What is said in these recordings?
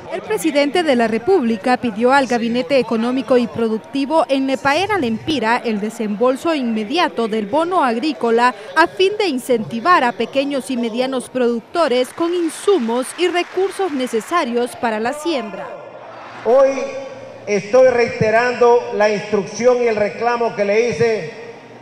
El presidente de la República pidió al Gabinete Económico y Productivo en Lepaera Lempira el desembolso inmediato del bono agrícola a fin de incentivar a pequeños y medianos productores con insumos y recursos necesarios para la siembra. Hoy estoy reiterando la instrucción y el reclamo que le hice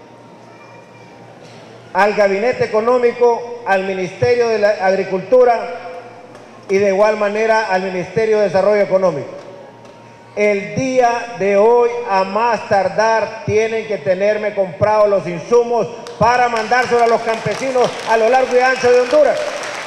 al Gabinete Económico, al Ministerio de la Agricultura y de igual manera al Ministerio de Desarrollo Económico. El día de hoy, a más tardar, tienen que tenerme comprados los insumos para mandárselos a los campesinos a lo largo y ancho de Honduras.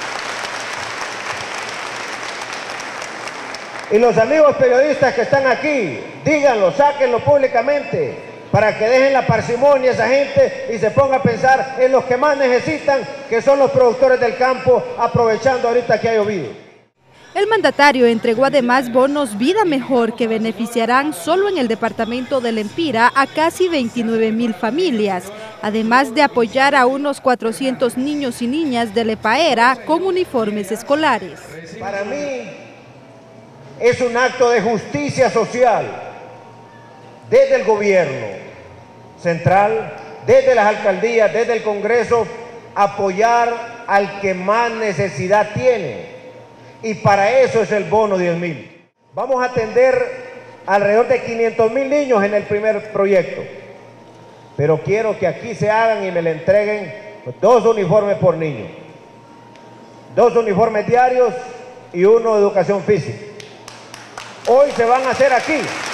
Y los amigos periodistas que están aquí, díganlo, sáquenlo públicamente, para que dejen la parsimonia a esa gente y se ponga a pensar en los que más necesitan, que son los productores del campo, aprovechando ahorita que ha llovido. El mandatario entregó además bonos Vida Mejor que beneficiarán solo en el departamento de Lempira a casi 29,000 familias, además de apoyar a unos 400 niños y niñas de Lepaera con uniformes escolares. Para mí es un acto de justicia social desde el gobierno central, desde las alcaldías, desde el Congreso, apoyar al que más necesidad tiene. Y para eso es el bono 10,000. Vamos a atender alrededor de 500,000 niños en el primer proyecto. Pero quiero que aquí se hagan y me le entreguen 2 uniformes por niño. 2 uniformes diarios y 1 de educación física. Hoy se van a hacer aquí.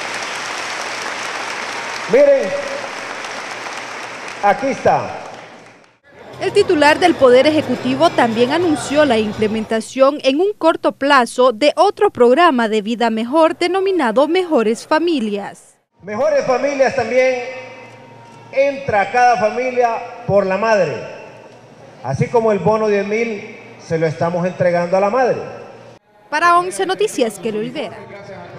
Miren, aquí está. El titular del Poder Ejecutivo también anunció la implementación en un corto plazo de otro programa de vida mejor denominado Mejores Familias. Mejores Familias también entra a cada familia por la madre. Así como el bono 10,000 se lo estamos entregando a la madre. Para 11 Noticias, Kelly Olvera.